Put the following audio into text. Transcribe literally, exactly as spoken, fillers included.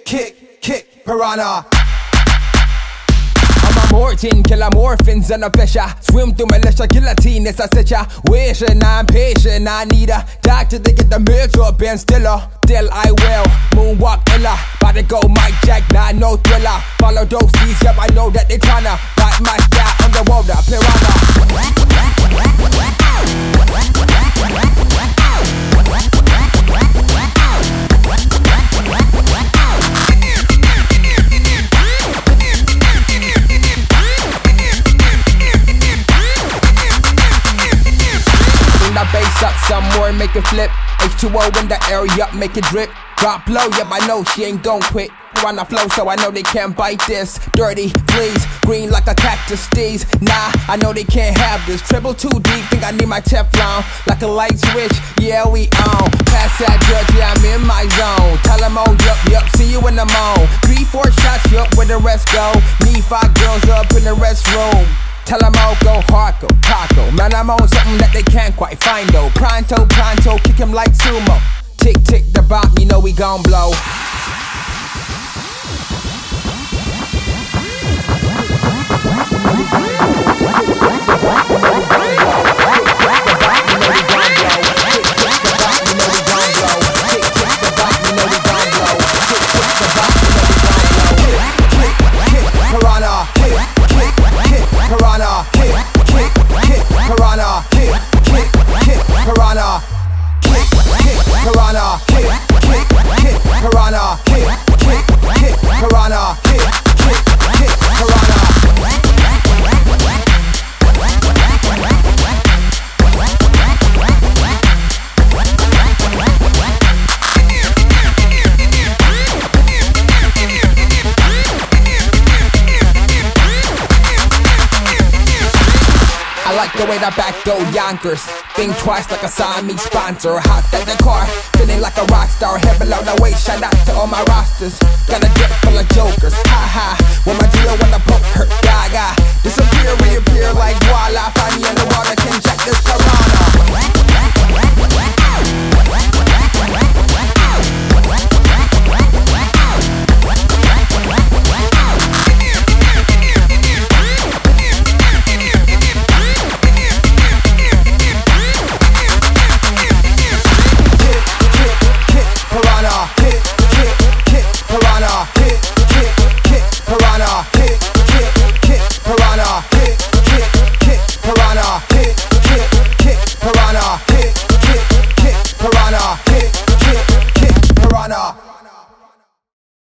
kick, kick, piranha. I'm a Morton, killer morphins and a fisher. Swim through militia, guillotine, it's a stitcher. Wishing I'm patient, I need a doctor to get the meds up and stiller. Still I will, moonwalk illa. About to go Mike Jack, nah, no thriller. Follow those D's, yep, I know that they tryna bite my style underwater, piranha. I bass up some more, make it flip. H two O in the area, make it drip. Drop low, yep, I know she ain't gon' quit. On the flow, so I know they can't bite this. Dirty fleas, green like a cactus steez. Nah, I know they can't have this. Triple too deep, think I need my Teflon. Like a light switch, yeah, we on. Pass that judge, yeah, I'm in my zone. Tell them, oh, yup, yup, see you in the moan. Three, four shots, yup, where the rest go. Need five girls up in the restroom. Tell them all go hardcore, taco. Man, I'm on something that they can't quite find though. Pronto, pronto, kick him like sumo. Tick, tick, the bomb, you know we gon' blow. The way that back door Yonkers. Think twice like a Siamese sponsor. Hot at the car, feeling like a rock star. Head below the waist, shout out to all my rosters. Got a dip full of jokers, ha ha. When my dealer wanna poke her, gaga. Disappear, reappear like voila. Find me in the water, can check this piranha.